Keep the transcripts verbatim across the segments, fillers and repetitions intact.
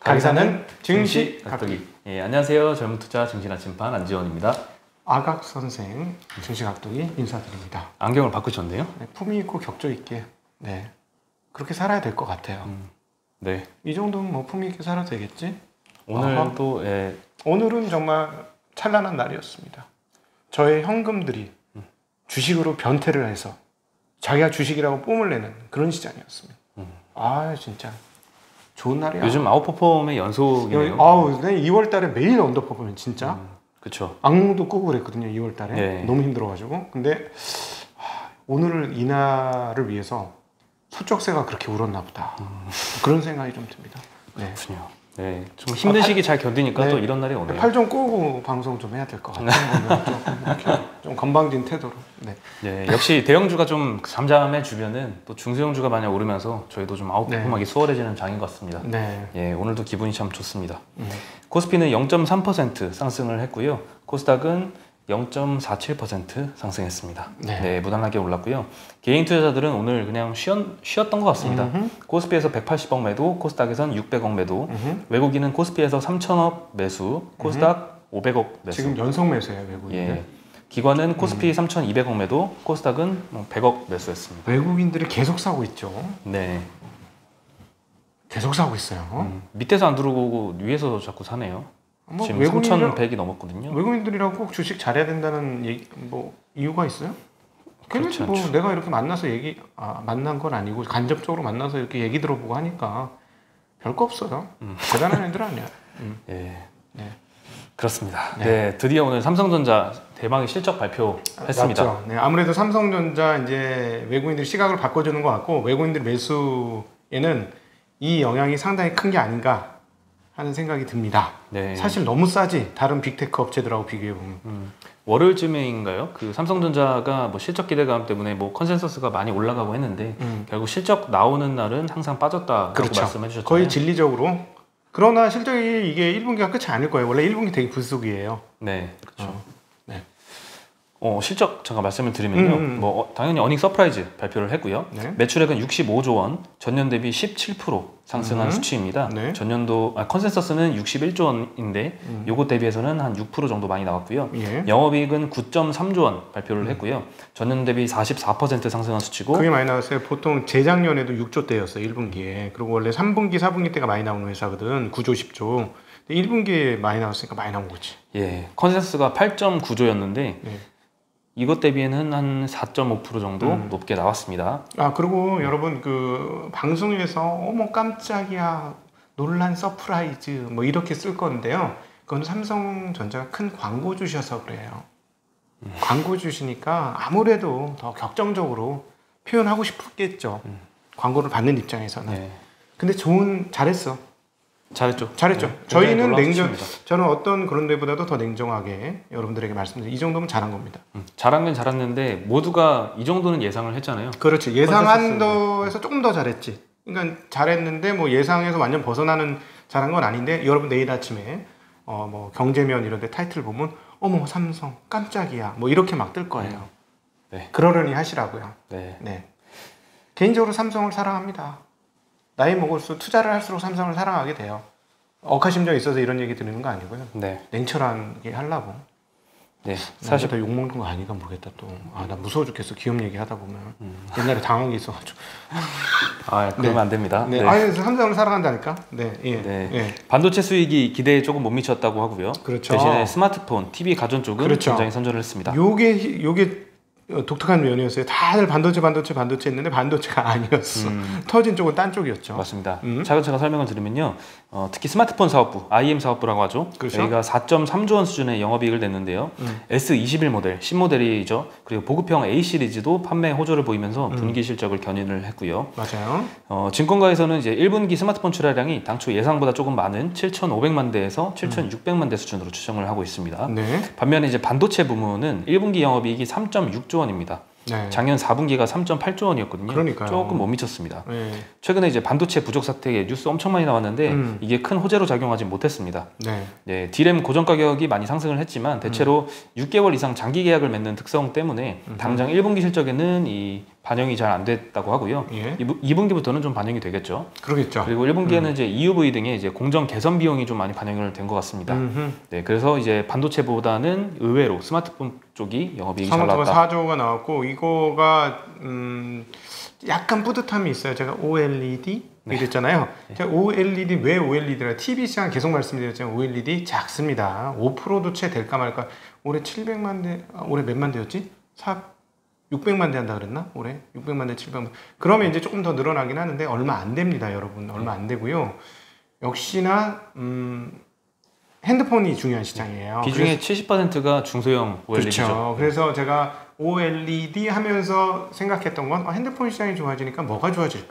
강사는 증시 각도기. 예, 안녕하세요. 젊은 투자 증시 나침반 안지원입니다. 아각 선생 증시 각도기 인사드립니다. 안경을 바꾸셨네요. 네, 품위 있고 격조 있게 네 그렇게 살아야 될 것 같아요. 음. 네. 이 정도면 뭐 품위 있게 살아도 되겠지? 오늘도 예. 오늘은 정말 찬란한 날이었습니다. 저의 현금들이 음. 주식으로 변태를 해서 자기가 주식이라고 뽐을 내는 그런 시장이었습니다. 음. 아 진짜 좋은 날이야. 요즘 아웃퍼폼의 연속이네요. 아우, 이월 달에 매일 언더퍼폼이 진짜. 음, 그렇죠. 악몽도 꾸고 그랬거든요. 이월 달에 네. 너무 힘들어가지고. 근데 하, 오늘 이날을 위해서 소쩍새가 그렇게 울었나 보다. 음. 그런 생각이 좀 듭니다. 네. 그렇군요. 네, 좀 힘든 시기 잘 견디니까 네. 또 이런 날이 오네요. 팔 좀 꼬고 방송 좀 해야 될 것 같아요. 좀, 좀 건방진 태도로. 네. 네, 역시 대형주가 좀 잠잠해 주면은 또 중소형주가 많이 오르면서 저희도 좀 아웃퍼폼하기 네. 수월해지는 장인 것 같습니다. 네. 예, 오늘도 기분이 참 좋습니다. 음. 코스피는 영 점 삼 퍼센트 상승을 했고요. 코스닥은 영 점 사칠 퍼센트 상승했습니다. 네. 네, 무난하게 올랐고요. 개인 투자자들은 오늘 그냥 쉬었, 쉬었던 것 같습니다. 음흠. 코스피에서 백팔십억 매도, 코스닥에선 육백억 매도, 음흠. 외국인은 코스피에서 삼천억 매수, 코스닥 음흠. 오백억 매수. 지금 연속 매수예요, 외국인들. 예. 기관은 코스피 음. 삼천이백억 매도, 코스닥은 백억 매수했습니다. 외국인들이 계속 사고 있죠. 네. 계속 사고 있어요. 음, 밑에서 안 들어오고 위에서 자꾸 사네요. 뭐 지금 삼천백이 넘었거든요. 외국인들이랑 꼭 주식 잘해야 된다는 얘기, 뭐 이유가 있어요? 그렇지 뭐 않죠. 내가 이렇게 만나서 얘기 아, 만난 건 아니고 간접적으로 만나서 이렇게 얘기 들어보고 하니까 별거 없어요. 음. 대단한 애들 아니야. 음. 예. 네. 그렇습니다. 네. 네, 드디어 오늘 삼성전자 대박의 실적 발표했습니다. 맞죠. 네, 아무래도 삼성전자 이제 외국인들 시각을 바꿔주는 것 같고 외국인들 매수에는 이 영향이 상당히 큰 게 아닌가 하는 생각이 듭니다. 네. 사실 너무 싸지 다른 빅테크 업체들하고 비교해 보면. 음. 월요일쯤에인가요? 그 삼성전자가 뭐 실적 기대감 때문에 뭐 컨센서스가 많이 올라가고 했는데 음. 결국 실적 나오는 날은 항상 빠졌다라고 그렇죠. 말씀해 주셨잖아요. 거의 진리적으로. 그러나 실적이 이게 일 분기가 끝이 아닐 거예요. 원래 일 분기 되게 불속이에요. 네, 그렇죠. 어. 네. 어, 실적 잠깐 말씀을 드리면요. 음. 뭐 어, 당연히 어닝 서프라이즈 발표를 했고요. 네. 매출액은 육십오조 원, 전년 대비 십칠 퍼센트 상승한 음. 수치입니다. 네. 전년도 아, 컨센서스는 육십일조 원인데 음. 요것 대비해서는 한 육 퍼센트 정도 많이 나왔고요. 예. 영업이익은 구 점 삼조 원 발표를 음. 했고요. 전년 대비 사십사 퍼센트 상승한 수치고. 그게 많이 나왔어요. 보통 재작년에도 육조대였어요. 일 분기에. 그리고 원래 삼 분기, 사 분기 때가 많이 나오는 회사거든. 구조, 십조. 일 분기에 많이 나왔으니까 많이 나온 거지. 예, 컨센서스가 팔 점 구조였는데 예. 이것 대비에는 한 사 점 오 퍼센트 정도 음. 높게 나왔습니다. 아 그리고 음. 여러분 그 방송에서 어머 깜짝이야 논란 서프라이즈 뭐 이렇게 쓸 건데요. 그건 삼성전자가 큰 광고 주셔서 그래요. 음. 광고 주시니까 아무래도 더 격정적으로 표현하고 싶었겠죠. 음. 광고를 받는 입장에서는. 네. 근데 좋은 잘했어. 잘했죠. 잘했죠. 네. 저희는 냉정, 저는 어떤 그런 데보다도 더 냉정하게 여러분들에게 말씀드려요. 이 정도면 잘한 겁니다. 음, 잘한 건 잘했는데 모두가 이 정도는 예상을 했잖아요. 그렇지. 예상한 거에서 조금 더 잘했지. 그러니까 잘했는데 뭐 예상에서 완전 벗어나는 잘한 건 아닌데 여러분 내일 아침에 어 뭐 경제면 이런 데 타이틀 보면 어머 삼성 깜짝이야 뭐 이렇게 막 뜰 거예요. 네. 그러려니 하시라고요. 네. 네. 개인적으로 삼성을 사랑합니다. 나이 먹을수록 투자를 할수록 삼성을 사랑하게 돼요. 억하심정이 있어서 이런 얘기 드리는 거 아니고요. 네. 냉철하게 하려고. 네. 사실 더 욕먹는 거 아닌가 모르겠다 또. 아, 나 무서워 죽겠어. 기업 얘기 하다 보면. 음. 옛날에 당한 게 있어가지고. 아, 그러면 네. 안 됩니다. 네. 네. 아니, 삼성을 사랑한다니까. 네. 예. 네. 예. 반도체 수익이 기대에 조금 못 미쳤다고 하고요. 그렇죠. 대신에 스마트폰, 티비 가전 쪽은 그렇죠. 굉장히 선전을 했습니다. 요게 요게 독특한 면이었어요. 다들 반도체 반도체 반도체 했는데 반도체가 아니었어. 음. 터진 쪽은 딴 쪽이었죠. 맞습니다. 음. 차근차근 설명을 드리면요. 어, 특히 스마트폰 사업부, 아이엠 사업부라고 하죠. 그렇죠? 여기가 사 점 삼조 원 수준의 영업이익을 냈는데요. 음. 에스 이십일 모델, 신모델이죠. 그리고 보급형 A 시리즈도 판매 호조를 보이면서 음. 분기 실적을 견인을 했고요. 맞아요. 어, 증권가에서는 이제 일 분기 스마트폰 출하량이 당초 예상보다 조금 많은 칠천오백만 대에서 칠천육백만 대 수준으로 추정을 하고 있습니다. 네. 반면에 이제 반도체 부문은 일 분기 영업이익이 삼 점 육조 원입니다. 네. 작년 사 분기가 삼 점 팔조 원이었거든요. 그러니까요. 조금 못 미쳤습니다. 네. 최근에 이제 반도체 부족 사태에 뉴스 엄청 많이 나왔는데 음. 이게 큰 호재로 작용하지 못했습니다. 네. 네, 디램 고정 가격이 많이 상승을 했지만 대체로 음. 육 개월 이상 장기 계약을 맺는 특성 때문에 음. 당장 일 분기 실적에는 이 반영이 잘 안 됐다고 하고요. 예. 이 분기부터는 좀 반영이 되겠죠. 그러겠죠. 그리고 일 분기에는 음. 이제 이유브이 등의 이제 공정 개선 비용이 좀 많이 반영을 된 것 같습니다. 음흠. 네, 그래서 이제 반도체보다는 의외로 스마트폰 쪽이 영업이익이 잘 나왔다. 사조가 나왔고 이거가 음 약간 뿌듯함이 있어요. 제가 오엘이디 네. 이랬잖아요. 네. 제가 오엘이디 왜 오엘이디라 티비 시장 계속 말씀드렸지만 오엘이디 작습니다. 오 퍼센트도 채 될까 말까. 올해 칠백만 대, 아, 올해 몇만 대였지? 사 육백만 대 한다 그랬나? 올해 육백만 대, 칠백만. 그러면 이제 조금 더 늘어나긴 하는데 얼마 안 됩니다, 여러분. 얼마 안 되고요. 역시나 음, 핸드폰이 중요한 시장이에요. 비중의 칠십 퍼센트가 중소형 오엘이디죠. 그렇죠. 그래서 제가 오엘이디 하면서 생각했던 건 아, 핸드폰 시장이 좋아지니까 뭐가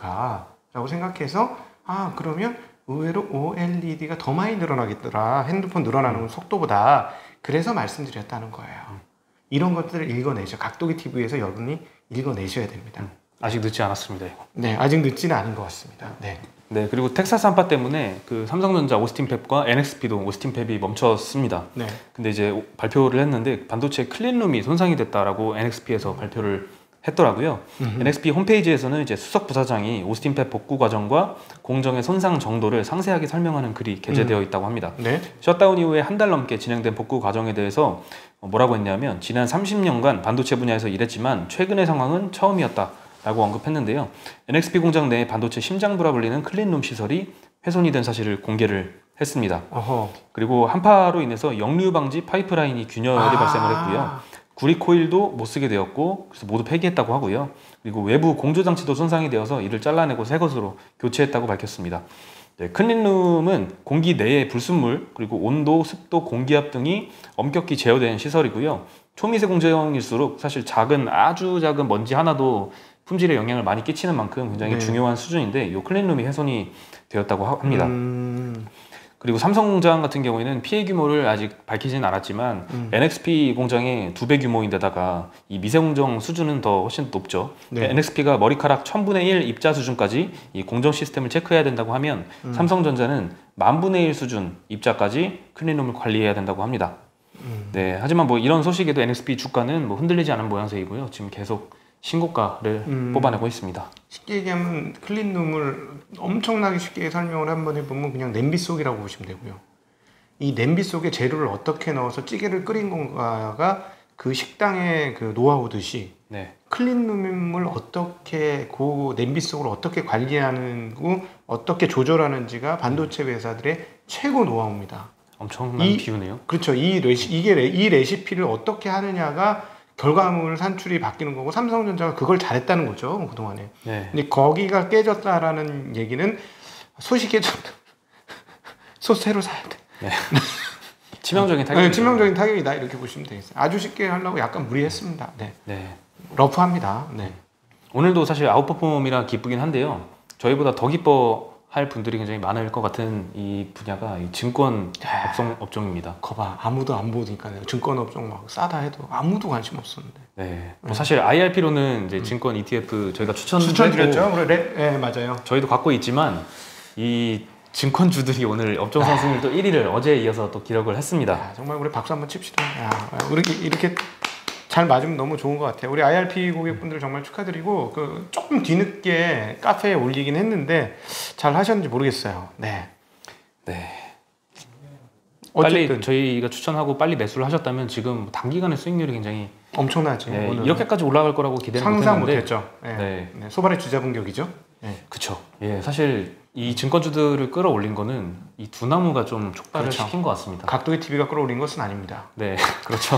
좋아질까라고 생각해서 아 그러면 의외로 오엘이디가 더 많이 늘어나겠더라. 핸드폰 늘어나는 음. 속도보다. 그래서 말씀드렸다는 거예요. 이런 것들을 읽어내죠. 각도기 티비에서 여러분이 읽어내셔야 됩니다. 음, 아직 늦지 않았습니다. 이거. 네, 아직 늦지는 않은 것 같습니다. 네. 네, 그리고 텍사스 한파 때문에 그 삼성전자 오스틴 팹과 엔엑스피도 오스틴 팹이 멈췄습니다. 네. 근데 이제 발표를 했는데 반도체 클린룸이 손상이 됐다라고 엔엑스피에서 발표를 했더라고요. 음흠. 엔엑스피 홈페이지에서는 이제 수석 부사장이 오스틴 팹 복구 과정과 공정의 손상 정도를 상세하게 설명하는 글이 게재되어 있다고 합니다. 네. 셧다운 이후에 한 달 넘게 진행된 복구 과정에 대해서 뭐라고 했냐면 지난 삼십 년간 반도체 분야에서 일했지만 최근의 상황은 처음이었다 라고 언급했는데요. 엔엑스피 공장 내 반도체 심장부라 불리는 클린룸 시설이 훼손이 된 사실을 공개를 했습니다. 어허. 그리고 한파로 인해서 역류 방지 파이프라인이 균열이 아 발생을 했고요. 구리 코일도 못 쓰게 되었고 그래서 모두 폐기했다고 하고요. 그리고 외부 공조 장치도 손상이 되어서 이를 잘라내고 새 것으로 교체했다고 밝혔습니다. 네, 클린룸은 공기 내의 불순물 그리고 온도, 습도, 공기압 등이 엄격히 제어된 시설이고요. 초미세 공정일수록 사실 작은 아주 작은 먼지 하나도 품질에 영향을 많이 끼치는 만큼 굉장히 네. 중요한 수준인데 이 클린룸이 훼손이 되었다고 합니다. 음... 그리고 삼성 공장 같은 경우에는 피해 규모를 아직 밝히지는 않았지만 음. 엔엑스피 공장의 두 배 규모인데다가 이 미세 공정 수준은 더 훨씬 높죠. 네. 엔엑스피가 머리카락 천분의 일 입자 수준까지 이 공정 시스템을 체크해야 된다고 하면 음. 삼성전자는 만분의 일 수준 입자까지 클린룸을 관리해야 된다고 합니다. 음. 네, 하지만 뭐 이런 소식에도 엔엑스피 주가는 뭐 흔들리지 않은 모양새이고요. 지금 계속 신고가를 음. 뽑아내고 있습니다. 쉽게 얘기하면 클린룸을 엄청나게 쉽게 설명을 한번 해보면 그냥 냄비 속이라고 보시면 되고요. 이 냄비 속에 재료를 어떻게 넣어서 찌개를 끓인 건가가 그 식당의 그 노하우듯이 네. 클린룸을 어떻게 그 냄비 속을 어떻게 관리하는고 어떻게 조절하는지가 반도체 회사들의 최고 노하우입니다. 엄청난 이, 비유네요. 그렇죠. 이 레시, 이게 레, 이 레시피를 어떻게 하느냐가 결과물 산출이 바뀌는 거고 삼성전자가 그걸 잘했다는 거죠 그동안에. 네. 근데 거기가 깨졌다라는 얘기는 솥이 깨졌다. 솥 새로 사야 돼. 네. 치명적인 타격. 네, 치명적인 타격이다 이렇게 보시면 되겠어요. 아주 쉽게 하려고 약간 무리했습니다. 네. 네. 러프합니다. 네. 오늘도 사실 아웃퍼폼이라 기쁘긴 한데요. 저희보다 더 기뻐. 할 분들이 굉장히 많을 것 같은 이 분야가 이 증권 업종, 업종입니다. 거봐 아무도 안 보니까요. 증권 업종 막 싸다 해도 아무도 관심 없었는데. 네. 뭐 사실 아이알피로는 이제 증권 이티에프 저희가 추천 추천드렸죠. 그래, 네 맞아요. 저희도 갖고 있지만 이 증권주들이 오늘 업종 상승률 또 일 위를 어제에 이어서 또 기록을 했습니다. 야, 정말 우리 박수 한번 칩시다. 야, 우리 이렇게 잘 맞으면 너무 좋은 것 같아요. 우리 아이알피 고객분들 정말 축하드리고 그 조금 뒤늦게 카페에 올리긴 했는데 잘 하셨는지 모르겠어요. 네. 네. 어쨌든 빨리 저희가 추천하고 빨리 매수를 하셨다면 지금 단기간에 수익률이 굉장히 엄청나죠. 네, 이렇게까지 올라갈 거라고 기대는 상상 못했죠. 네. 네. 네. 소발의 주자분격이죠. 네. 그렇죠. 예, 사실 이 증권주들을 끌어올린 거는 이 두 나무가 좀 촉발을 그렇죠. 시킨 것 같습니다. 각도기 티비가 끌어올린 것은 아닙니다. 네, 그렇죠.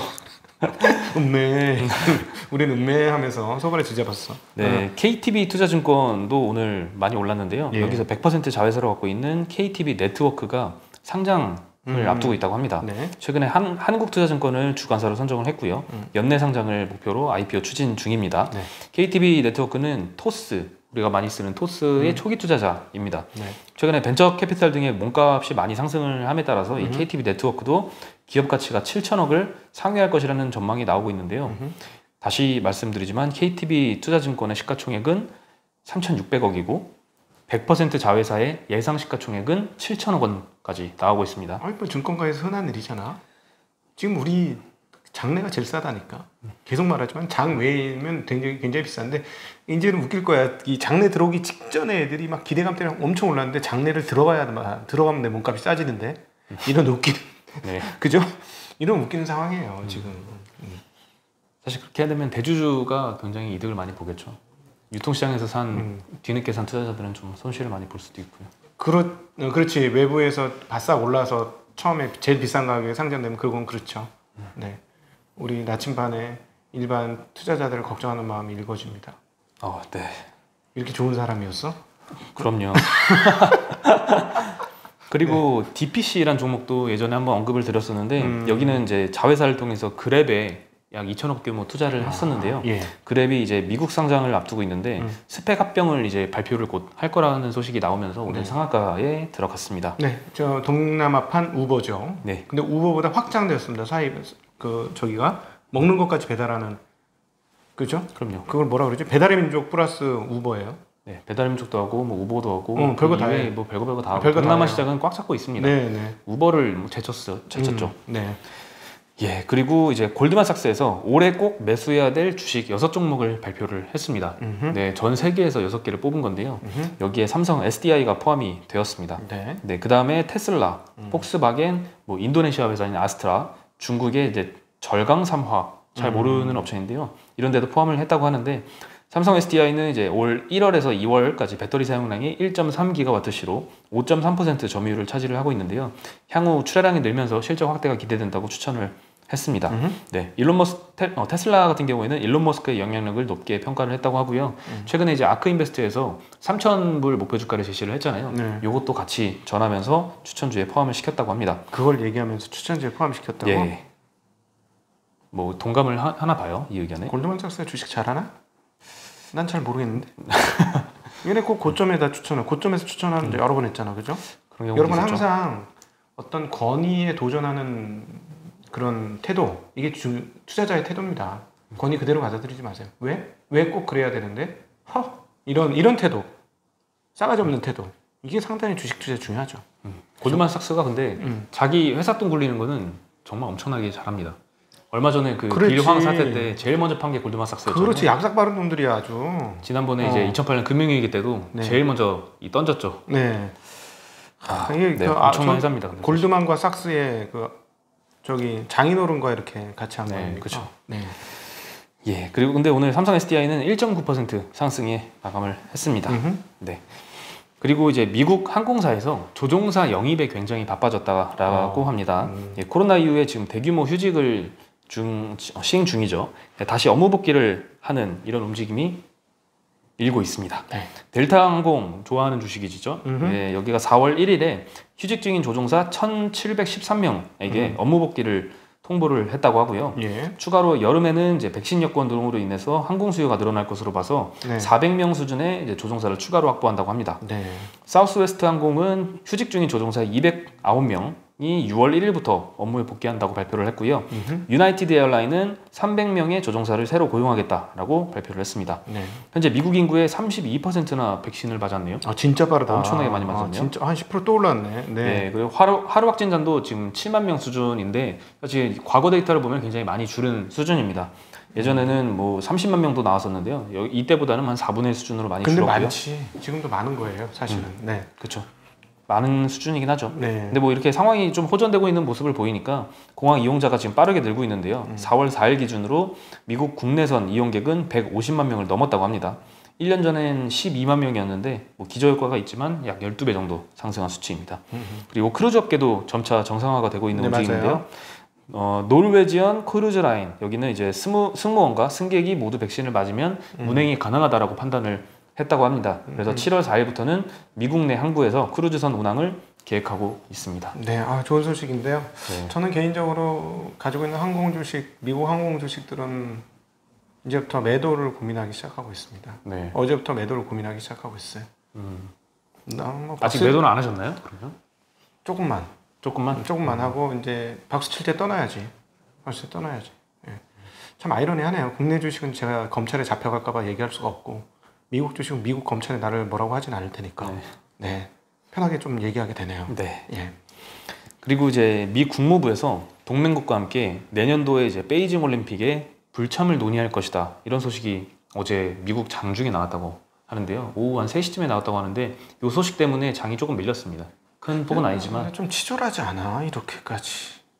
음매 우리는 음매하면서 소발에 쥐잡았어. 네, 어. 케이티비 투자증권도 오늘 많이 올랐는데요. 예. 여기서 백 퍼센트 자회사를 갖고 있는 케이티비 네트워크가 상장을 음. 앞두고 있다고 합니다. 네. 최근에 한, 한국투자증권을 주관사로 선정을 했고요. 음. 연내 상장을 목표로 아이피오 추진 중입니다. 네. 케이티비 네트워크는 토스, 우리가 많이 쓰는 토스의 음. 초기 투자자입니다. 네. 최근에 벤처 캐피탈 등의 몸값이 많이 상승을 함에 따라서 음. 이 케이티비 네트워크도 기업 가치가 칠천억을 상회할 것이라는 전망이 나오고 있는데요. 음. 다시 말씀드리지만 케이티비 투자증권의 시가총액은 삼천육백억이고 백 퍼센트 자회사의 예상 시가총액은 칠천억 원까지 나오고 있습니다. 아니, 뭐 증권가에서 흔한 일이잖아. 지금 우리 장내가 제일 싸다니까. 계속 말하지만 장 외면 굉장히 굉장히 비싼데 이제는 웃길 거야. 이 장내 들어오기 직전에 애들이 막 기대감 때문에 엄청 올랐는데 장내를 들어가야 들어가면 내 몸값이 싸지는데 이런 웃기는 네. 그죠? 이런 웃기는 상황이에요 음. 지금. 음. 사실 그렇게 해야 되면 대주주가 굉장히 이득을 많이 보겠죠. 유통시장에서 산 음. 뒤늦게 산 투자자들은 좀 손실을 많이 볼 수도 있고요. 그렇 그렇지. 외부에서 바싹 올라서 처음에 제일 비싼 가격에 상장되면 그건 그렇죠. 음. 네. 우리 나침반에 일반 투자자들을 걱정하는 마음이 읽어집니다. 어, 네. 이렇게 좋은 사람이었어? 그럼요. 그리고 네. 디피씨라는 종목도 예전에 한번 언급을 드렸었는데 음. 여기는 이제 자회사를 통해서 그랩에 약 이천억 규모 투자를 아, 했었는데요. 예. 그랩이 이제 미국 상장을 앞두고 있는데 음. 스펙 합병을 이제 발표를 곧 할 거라는 소식이 나오면서 오늘 네. 상한가에 들어갔습니다. 네, 저 동남아판 우버죠. 네. 근데 우버보다 확장되었습니다. 사이 그 저기가 먹는 것까지 배달하는 그죠? 그럼요. 그걸 뭐라 그러지? 배달의 민족 플러스 우버예요. 네, 배달의 민족도 하고 뭐 우버도 하고 어, 별거 다 해. 뭐 별거 별거 다 하고 별거 동남아 다 시장은 꽉 잡고 있습니다. 네, 네. 우버를 뭐 제쳤어, 제쳤죠. 음, 네. 예, 그리고 이제 골드만삭스에서 올해 꼭 매수해야 될 주식 여섯 종목을 발표를 했습니다. 음흠. 네, 전 세계에서 여섯 개를 뽑은 건데요. 음흠. 여기에 삼성 에스디아이가 포함이 되었습니다. 네. 네, 그 다음에 테슬라, 음. 폭스바겐, 뭐 인도네시아 회사인 아스트라, 중국의 이제 절강삼화, 잘 모르는 음. 업체인데요. 이런 데도 포함을 했다고 하는데 삼성 에스디아이는 이제 올 일월에서 이월까지 배터리 사용량이 일 점 삼 기가와트시로 오 점 삼 퍼센트 점유율을 차지를 하고 있는데요. 향후 출하량이 늘면서 실적 확대가 기대된다고 추천을 했습니다. 음흠. 네, 일론 머스 테, 어, 테슬라 같은 경우에는 일론 머스크의 영향력을 높게 평가를 했다고 하고요. 음. 최근에 이제 아크 인베스트에서 삼천 불 목표 주가를 제시를 했잖아요. 네. 이것도 같이 전하면서 추천주에 포함을 시켰다고 합니다. 그걸 얘기하면서 추천주에 포함시켰다고? 예. 뭐 동감을 하, 하나 봐요, 이 의견에. 골드만삭스 주식 잘하나? 난 잘 모르겠는데. 얘네 꼭 고점에다 추천을 고점에서 추천하는 음. 여러 번 했잖아, 그죠? 여러분 항상 어떤 권위에 도전하는 그런 태도, 이게 주, 투자자의 태도입니다. 권위 그대로 받아들이지 마세요. 왜? 왜 꼭 그래야 되는데? 허! 이런 이런 태도, 싸가지 없는 태도. 이게 상당히 주식 투자에 중요하죠. 음. 골드만삭스가 근데 음. 자기 회사 돈 굴리는 거는 정말 엄청나게 잘합니다. 얼마 전에 그 빌황 사태 때 제일 먼저 판 게 골드만삭스였죠. 그렇지, 약삭 바른 놈들이야 아주. 지난번에 어. 이제 이천팔 년 금융위기 때도 네. 제일 먼저 이 던졌죠. 네. 아, 이게 네, 그, 엄청난 아, 회사입니다. 골드만과 삭스의 그 저기 장인어른과 이렇게 같이 한 거예요. 네, 그렇죠. 네. 예, 그리고 근데 오늘 삼성 에스디아이는 일 점 구 퍼센트 상승에 마감을 했습니다. 음흠. 네. 그리고 이제 미국 항공사에서 조종사 영입에 굉장히 바빠졌다라고 어. 합니다. 음. 예, 코로나 이후에 지금 대규모 휴직을 중, 시행 중이죠. 다시 업무 복귀를 하는 이런 움직임이 일고 있습니다. 네. 델타 항공 좋아하는 주식이죠. 네, 여기가 사월 일일에 휴직 중인 조종사 천칠백십삼 명에게 음. 업무 복귀를 통보를 했다고 하고요. 예. 추가로 여름에는 이제 백신 여권 등으로 인해서 항공 수요가 늘어날 것으로 봐서 네. 사백 명 수준의 이제 조종사를 추가로 확보한다고 합니다. 네. 사우스웨스트 항공은 휴직 중인 조종사 이백구 명이 유월 일일부터 업무에 복귀한다고 발표를 했고요. 음흠. 유나이티드 에어라인은 삼백 명의 조종사를 새로 고용하겠다라고 발표를 했습니다. 네. 현재 미국 인구의 삼십이 퍼센트나 백신을 맞았네요. 아, 진짜 빠르다. 엄청나게 많이 맞았네요. 아, 진짜 한 십 퍼센트 또 올랐네. 네. 네, 그리고 하루, 하루 확진자도 지금 칠만 명 수준인데 사실 과거 데이터를 보면 굉장히 많이 줄은 수준입니다. 예전에는 뭐 삼십만 명도 나왔었는데요. 여기 이때보다는 한 사분의 일 수준으로 많이 근데 줄었고요. 많지. 지금도 많은 거예요, 사실은. 음, 네, 그렇죠. 많은 수준이긴 하죠. 네. 근데 뭐 이렇게 상황이 좀 호전되고 있는 모습을 보이니까 공항 이용자가 지금 빠르게 늘고 있는데요. 음. 사월 사일 기준으로 미국 국내선 이용객은 백오십만 명을 넘었다고 합니다. 일 년 전엔 십이만 명이었는데 뭐 기저효과가 있지만 약 열두 배 정도 상승한 수치입니다. 음흠. 그리고 크루즈 업계도 점차 정상화가 되고 있는 네, 움직임인데요. 어, 노르웨지언 크루즈 라인 여기는 이제 스무, 승무원과 승객이 모두 백신을 맞으면 음. 운행이 가능하다라고 판단을 했다고 합니다. 그래서 음. 칠월 사일부터는 미국 내 항구에서 크루즈선 운항을 계획하고 있습니다. 네, 아, 좋은 소식인데요. 네. 저는 개인적으로 가지고 있는 항공 주식, 미국 항공 주식들은 이제부터 매도를 고민하기 시작하고 있습니다. 네. 어제부터 매도를 고민하기 시작하고 있어요. 음. 뭐 아직 매도는 안 하셨나요? 그러면? 조금만. 조금만? 조금만 음. 하고 이제 박수 칠 때 떠나야지. 박수 칠 때 떠나야지. 예. 참 아이러니하네요. 국내 주식은 제가 검찰에 잡혀갈까 봐 얘기할 수가 없고 미국 주식은 미국 검찰이 나를 뭐라고 하진 않을 테니까 네, 네. 편하게 좀 얘기하게 되네요. 네. 예. 그리고 이제 미 국무부에서 동맹국과 함께 내년도에 이제 베이징 올림픽에 불참을 논의할 것이다. 이런 소식이 어제 미국 장 중에 나왔다고 하는데요. 오후 한 세 시쯤에 나왔다고 하는데 이 소식 때문에 장이 조금 밀렸습니다. 큰 폭은 아니지만 좀 치졸하지 않아 이렇게까지.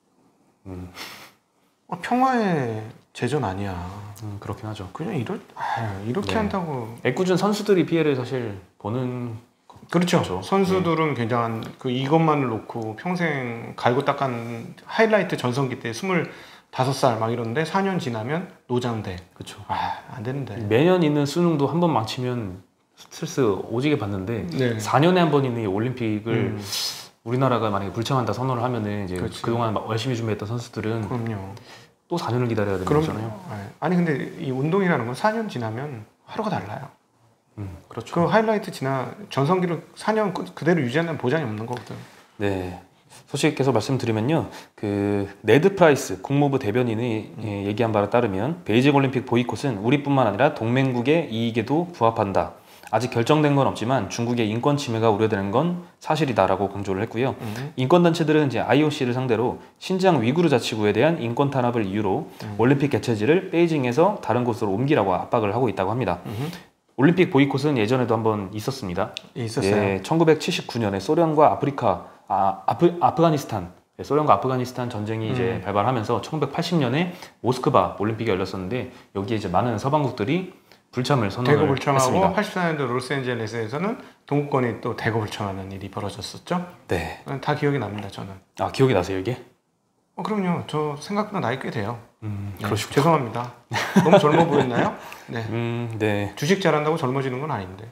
음. 어, 평화의 제전 아니야. 음, 그렇긴 하죠. 그냥 이럴 아, 이렇게 네. 한다고. 애꿎은 선수들이 피해를 사실 보는. 그렇죠. 그렇죠. 선수들은 네. 굉장한 그 이것만을 놓고 평생 갈고 닦은 하이라이트 전성기 때 스물다섯 살 막 이러는데 사 년 지나면 노장돼. 그렇죠. 아, 안 되는데. 매년 있는 수능도 한 번 망치면 스트레스 오지게 받는데 네. 사 년에 한 번 있는 이 올림픽을 음. 우리나라가 만약에 불참한다 선언을 하면은 이제 그렇지. 그동안 열심히 준비했던 선수들은 그럼요. 또 사 년을 기다려야 되는 그럼, 거잖아요. 아니 근데 이 운동이라는 건 사 년 지나면 하루가 달라요. 음, 그렇죠. 그 하이라이트 지나 전성기를 사 년 그대로 유지하는 보장이 없는 거거든. 네. 소식 계속 말씀드리면요, 그 네드 프라이스 국무부 대변인이 음. 예, 얘기한 바에 따르면 베이징 올림픽 보이콧은 우리뿐만 아니라 동맹국의 이익에도 부합한다. 아직 결정된 건 없지만 중국의 인권 침해가 우려되는 건 사실이다라고 강조를 했고요. 음. 인권 단체들은 이제 아이오씨를 상대로 신장 위구르 자치구에 대한 인권 탄압을 이유로 음. 올림픽 개최지를 베이징에서 다른 곳으로 옮기라고 압박을 하고 있다고 합니다. 음. 올림픽 보이콧은 예전에도 한번 있었습니다. 있었어요. 예, 천구백칠십구 년에 소련과 아프리카, 아, 아프, 아프가니스탄, 소련과 아프가니스탄 전쟁이 음. 이제 발발하면서 천구백팔십 년에 모스크바 올림픽이 열렸었는데 여기에 이제 많은 서방국들이 불참을 선언을 대거 불참하고 했습니다. 팔십사 년도 로스앤젤레스에서는 동구권이 또 대거 불참하는 일이 벌어졌었죠. 네. 다 기억이 납니다, 저는. 아, 기억이 나세요, 이게? 어, 그럼요. 저 생각보다 나이 꽤 돼요. 음, 네, 죄송합니다. 너무 젊어 보였나요? 네. 음, 네. 주식 잘한다고 젊어지는 건 아닌데.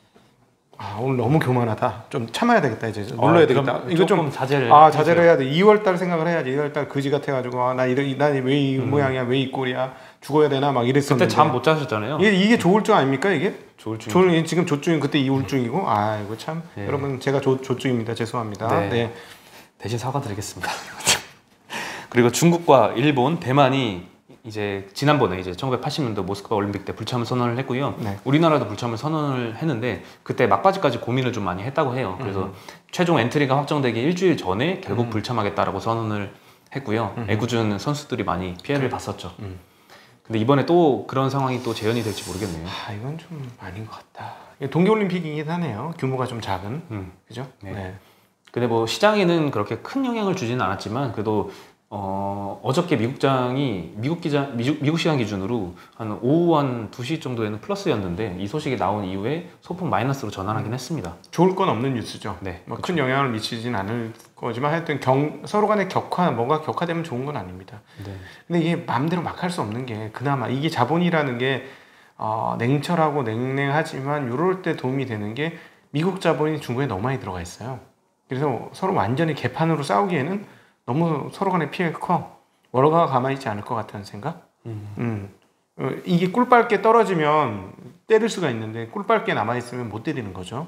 아, 오늘 너무 교만하다. 좀 참아야 되겠다 이제. 눌러야 아, 되겠다. 이거 좀 자제를. 아, 자제를 해야 돼. 이월 달 생각을 해야지. 이월 달 그지 같아 가지고 아, 나 이래 나왜 이 음. 모양이야? 왜 이 꼴이야? 죽어야 되나 막 이랬었는데. 그때 잠 못 자셨잖아요. 이게 이게 조울증 아닙니까, 이게? 조울증. 조울 지금 조증 그때 이울증이고. 아, 이거 참. 네. 여러분 제가 조 조증입니다. 죄송합니다. 네. 네. 대신 사과드리겠습니다. 그리고 중국과 일본, 대만이 이제 지난번에 이제 천구백팔십 년도 모스크바 올림픽 때 불참을 선언을 했고요. 네. 우리나라도 불참을 선언을 했는데 그때 막바지까지 고민을 좀 많이 했다고 해요. 그래서 음. 최종 엔트리가 확정되기 일주일 전에 결국 음. 불참하겠다라고 선언을 했고요. 음. 애꿎은 선수들이 많이 피해를 그래. 봤었죠. 음. 근데 이번에 또 그런 상황이 또 재현이 될지 모르겠네요. 아, 이건 좀 아닌 것 같다. 동계올림픽이긴 하네요. 규모가 좀 작은. 음. 그죠? 네. 네. 근데 뭐 시장에는 그렇게 큰 영향을 주지는 않았지만 그래도 어, 어저께 미국장이 미국 기자 미국, 미국 시간 기준으로 한 오후 한 두 시 정도에는 플러스였는데 이 소식이 나온 이후에 소폭 마이너스로 전환하긴 했습니다. 좋을 건 없는 뉴스죠. 네, 뭐 큰 영향을 미치진 않을 거지만 하여튼 경, 서로 간의 격화 뭔가 격화되면 좋은 건 아닙니다. 네. 근데 이게 마음대로 막 할 수 없는 게 그나마 이게 자본이라는 게 어, 냉철하고 냉랭하지만 이럴 때 도움이 되는 게 미국 자본이 중국에 너무 많이 들어가 있어요. 그래서 서로 완전히 개판으로 싸우기에는 너무 서로 간의 피해가 커. 월가가 가만히 있지 않을 것 같다는 생각? 음. 음. 어, 이게 꿀빨게 떨어지면 때릴 수가 있는데 꿀빨게 남아있으면 못 때리는 거죠.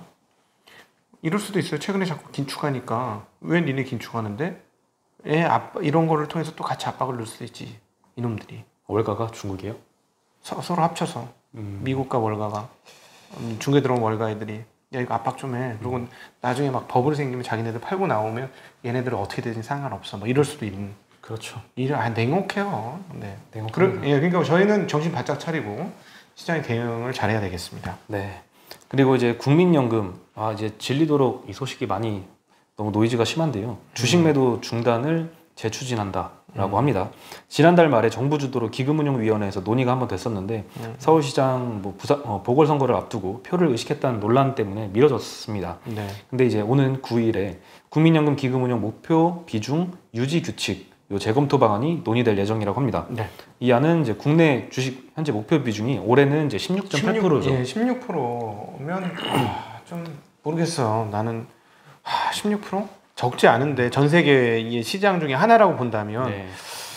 이럴 수도 있어요. 최근에 자꾸 긴축하니까 왜 니네 긴축하는데? 애 압, 이런 거를 통해서 또 같이 압박을 넣을 수도 있지. 이놈들이. 월가가 중국이에요? 서, 서로 합쳐서 음. 미국과 월가가 음, 중국에 들어온 월가 애들이 야 이거 압박 좀 해. 그리고 음. 나중에 막 버블이 생기면 자기네들 팔고 나오면 얘네들은 어떻게 되든 상관없어. 뭐 이럴 수도 있는. 그렇죠. 이를 아 냉혹해요. 네. 냉혹. 예, 그러니까 저희는 정신 바짝 차리고 시장의 대응을 잘해야 되겠습니다. 네. 그리고 이제 국민연금 아 이제 질리도록 이 소식이 많이 너무 노이즈가 심한데요. 주식 매도 중단을 재추진한다라고 음. 합니다. 지난달 말에 정부 주도로 기금운용위원회에서 논의가 한번 됐었는데 음. 서울시장 뭐 부사, 어, 보궐선거를 앞두고 표를 의식했다는 논란 때문에 미뤄졌습니다. 네. 근데 이제 오는 구 일에 국민연금 기금운용 목표 비중 유지 규칙 요 재검토 방안이 논의될 예정이라고 합니다. 네. 이 안은 이제 국내 주식 현재 목표 비중이 올해는 이제 십육 점 팔 퍼센트죠. 예, 십육 퍼센트면 아, 좀 모르겠어. 나는 아, 십육 퍼센트? 적지 않은데 전 세계의 시장 중에 하나라고 본다면 네.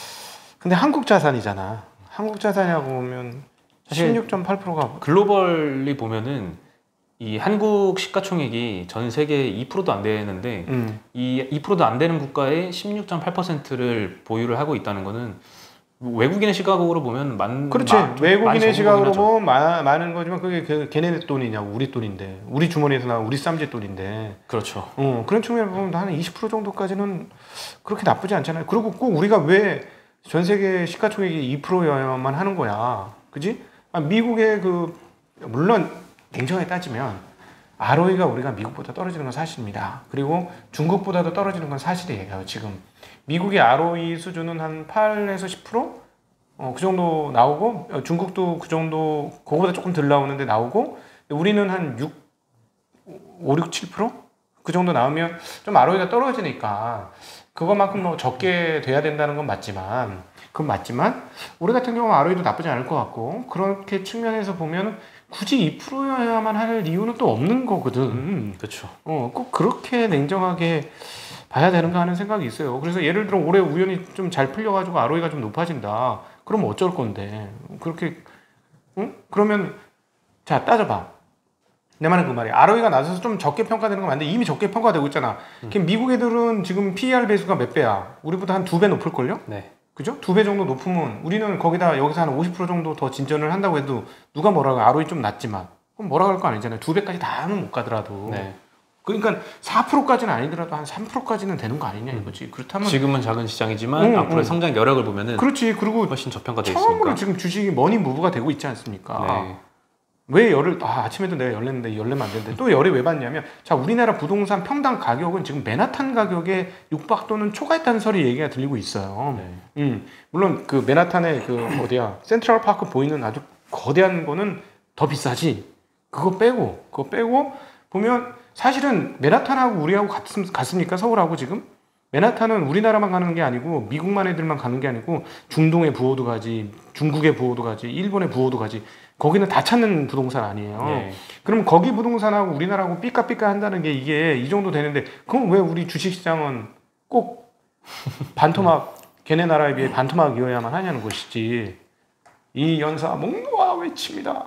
근데 한국 자산이잖아. 한국 자산이라고 보면 십육 점 팔 퍼센트가 글로벌리 보면은 이 한국 시가총액이 전 세계 이 퍼센트도 안 되는데 음. 이 이 퍼센트도 안 되는 국가의 십육 점 팔 퍼센트를 보유를 하고 있다는 거는 외국인의 시각으로 보면 만 그렇지. 마, 외국인의 시각으로 보면 마, 많은 거지만 그게 그 걔네 돈이냐 우리 돈인데 우리 주머니에서 나온 우리 쌈지 돈인데 그렇죠. 어, 그런 측면을 보면 한 이십 퍼센트 정도까지는 그렇게 나쁘지 않잖아요. 그리고 꼭 우리가 왜 전 세계 시가총액이 이 퍼센트여야만 하는 거야, 그지? 아, 미국의 그 물론 냉정하게 따지면 알오이가 우리가 미국보다 떨어지는 건 사실입니다. 그리고 중국보다도 떨어지는 건 사실이에요. 지금 미국의 알오이 수준은 한 팔에서 십 퍼센트? 어, 그 정도 나오고 중국도 그 정도 그거보다 조금 덜 나오는데 나오고 우리는 한 육, 오, 육, 칠 퍼센트? 그 정도 나오면 좀 알오이가 떨어지니까 그것만큼 뭐 적게 돼야 된다는 건 맞지만 그건 맞지만 우리 같은 경우는 알오이도 나쁘지 않을 것 같고 그렇게 측면에서 보면 굳이 이 퍼센트여야만 할 이유는 또 없는 거거든. 음, 그렇죠. 어, 꼭 그렇게 냉정하게 봐야 되는가 하는 생각이 있어요. 그래서 예를 들어 올해 우연히 좀 잘 풀려가지고 알오이가 좀 높아진다. 그러면 어쩔 건데 그렇게 응? 그러면 자 따져봐. 내 말은 그 말이야. 알오이가 낮아서 좀 적게 평가되는 건 맞는데 이미 적게 평가되고 있잖아. 음. 미국 애들은 지금 피이알 배수가 몇 배야? 우리보다 한 두 배 높을걸요? 네. 그죠? 두 배 정도 높으면 우리는 거기다 여기서 한 오십 퍼센트 정도 더 진전을 한다고 해도 누가 뭐라고 알오이 좀 낮지만 그럼 뭐라고 할 거 아니잖아요. 두 배까지 다는 못 가더라도. 네. 그러니까 사 퍼센트까지는 아니더라도 한 삼 퍼센트까지는 되는 거 아니냐 이거지. 그렇다면 지금은 작은 시장이지만 응, 앞으로의 응. 성장 여력을 보면은 그렇지. 그리고 훨씬 저평가돼 처음으로 있으니까. 지금 주식이 머니 무브가 되고 있지 않습니까? 네. 왜 열을 아, 아침에도 내가 열냈는데 열내면 안 되는데 또 열이 왜 받냐면 자 우리나라 부동산 평당 가격은 지금 맨하탄 가격에 육박 또는 초과했다는 소리 얘기가 들리고 있어요. 네. 음, 물론 그 맨하탄의 그 어디야 센트럴 파크 보이는 아주 거대한 거는 더 비싸지. 그거 빼고 그거 빼고 보면 사실은 맨하탄하고 우리하고 같, 같습니까? 서울하고 지금? 맨하탄은 우리나라만 가는 게 아니고 미국만 애들만 가는 게 아니고 중동의 부호도 가지 중국의 부호도 가지 일본의 부호도 가지 거기는 다 찾는 부동산 아니에요. 네. 그럼 거기 부동산하고 우리나라하고 삐까삐까 한다는 게 이게 이 정도 되는데 그럼 왜 우리 주식시장은 꼭 반토막 걔네 나라에 비해 반토막이어야만 하냐는 것이지. 이 연사 목놓아 외칩니다.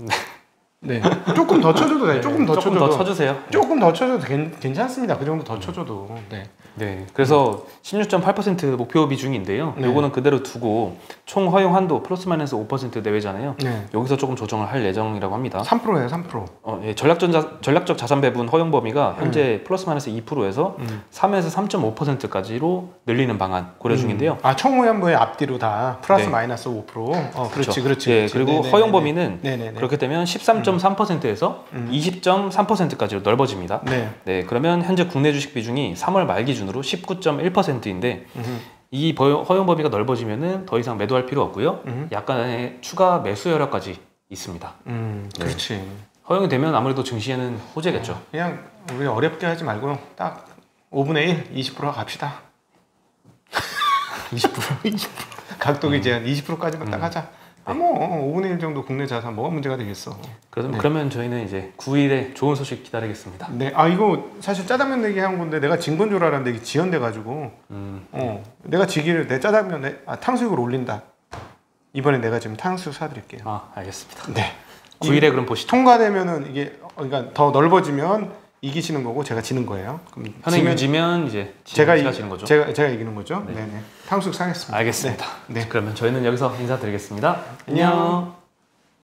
네. 조금 더 쳐줘도 돼. 네. 조금 더 조금 쳐줘도. 더 쳐주세요. 조금 더 쳐줘도 괜, 괜찮습니다. 그 정도 더 쳐줘도. 네. 네. 그래서 십육 점 팔 퍼센트 목표 비중인데요. 네. 요거는 그대로 두고 총 허용 한도 플러스 마이너스 오 퍼센트 내외잖아요. 네. 여기서 조금 조정을 할 예정이라고 합니다. 삼 퍼센트예요, 삼 퍼센트. 어, 예. 전략적, 자, 전략적 자산 배분 허용 범위가 현재 음. 플러스 마이너스 이 퍼센트에서 음. 삼에서 삼 점 오 퍼센트까지로 늘리는 방안 고려 중인데요. 음. 아, 청후년부의 앞뒤로 다 플러스 네. 마이너스 오 퍼센트. 어, 그렇지, 그렇죠. 그렇지. 예, 그렇지. 그리고 네네네네. 허용 범위는 네네네. 그렇게 되면 십삼 점 삼 퍼센트에서 음. 이십 점 삼 퍼센트까지로 넓어집니다. 네. 네. 그러면 현재 국내 주식 비중이 삼월 말 기준으로 십구 점 일 퍼센트인데 음흠. 이 허용 범위가 넓어지면은 더 이상 매도할 필요 없고요. 음흠. 약간의 추가 매수 여력까지 있습니다. 음, 네. 그렇지. 허용이 되면 아무래도 증시에는 호재겠죠. 어, 그냥 우리 어렵게 하지 말고요. 딱 오분의 일, 이십 퍼센트 갑시다. 이십 퍼센트? 이십 퍼센트. 각도기 음. 제한 이십 퍼센트까지만 음. 딱 하자. 아, 뭐 오분의 일 정도 국내 자산 뭐가 문제가 되겠어. 그럼, 네. 그러면 저희는 이제 구 일에 좋은 소식 기다리겠습니다. 네, 아 이거 사실 짜장면 내기 한 건데 내가 진 건 줄 알았는데 이게 지연돼가지고 음. 어 내가 지기를 내 짜장면에 아, 탕수육을 올린다. 이번에 내가 지금 탕수육 사드릴게요. 아 알겠습니다. 네. 구 일에 그럼 보시죠. 통과되면은 이게 그러니까 더 넓어지면 이기시는 거고 제가 지는 거예요. 그럼 현행 유지면 이제 제가 이, 지는 거죠. 제가 제가 이기는 거죠. 네, 네. 탕수육 사겠습니다. 알겠습니다. 네. 네. 그러면 저희는 여기서 인사드리겠습니다. 안녕.